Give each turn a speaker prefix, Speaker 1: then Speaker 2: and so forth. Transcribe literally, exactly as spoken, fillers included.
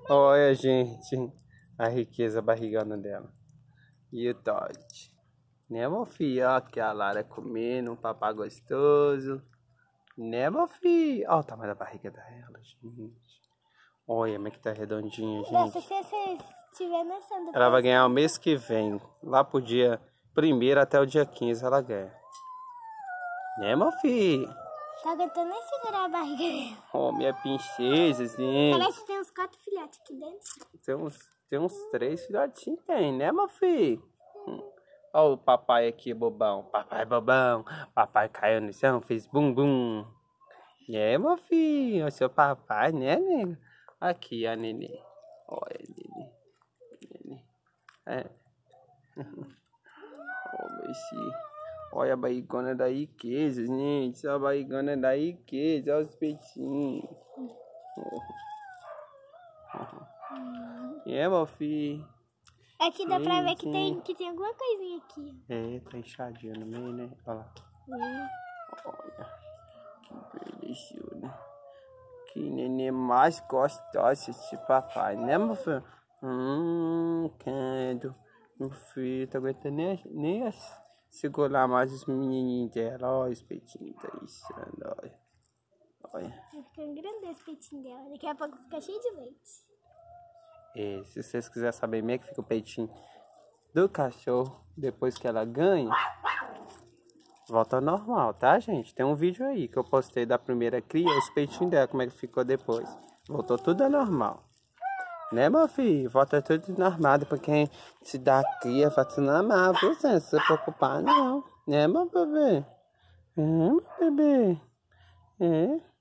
Speaker 1: Olha, gente, a riqueza barrigando dela. E o Todd. Né, meu filho? Ó, aqui a Lara comendo, um papá gostoso. Né, meu filho? Ó o tamanho da barriga dela, gente. Olha, como é que tá redondinha, gente.
Speaker 2: Se você estiver nascendo.
Speaker 1: Ela vai ganhar o mês que vem. Lá pro dia primeiro até o dia quinze ela ganha. Né, meu filho?
Speaker 2: Tá aguentando nem segurar a barriga dela.
Speaker 1: Ó, minha princesa, gente.
Speaker 2: Parece que tem uns quatro filhotes aqui dentro.
Speaker 1: Tem uns, tem uns três filhotinhos, tem, né, meu filho? Hum. Ó o papai aqui, bobão. Papai bobão. Papai caiu no chão, fez bum bum. É, meu filho, o seu papai, né, nego? Aqui, a nenê. Olha, nenê. Nenê. É. Ó, meu filho. Olha a barrigona da riqueza, gente. Olha a barrigona da riqueza. Olha os peitinhos. É, meu filho.
Speaker 2: Aqui dá
Speaker 1: Sim,
Speaker 2: pra ver que
Speaker 1: sim.
Speaker 2: tem, que tem alguma coisinha aqui.
Speaker 1: É, tá inchadinho no meio, né? Olha lá.
Speaker 2: Hum.
Speaker 1: Olha. Que beleza. Que neném mais gostosa de papai, né, meu filho? Hum, quero. Meu filho, tá aguentando nem, nem segurar mais os menininhos dela. Olha os peitinhos, tá inchando, olha. Olha.
Speaker 2: Vai ficando grande esse peitinho dela. Daqui a pouco fica cheio de leite.
Speaker 1: É, se vocês quiserem saber como é que fica o peitinho do cachorro depois que ela ganha, volta ao normal, tá, gente? Tem um vídeo aí que eu postei da primeira cria, os peitinhos dela, como é que ficou depois. Voltou tudo ao normal. Né, meu filho? Volta tudo normal. Pra quem se dá cria, vai tudo normal, viu? Sem se preocupar, não. Né, meu bebê? É, meu bebê? É.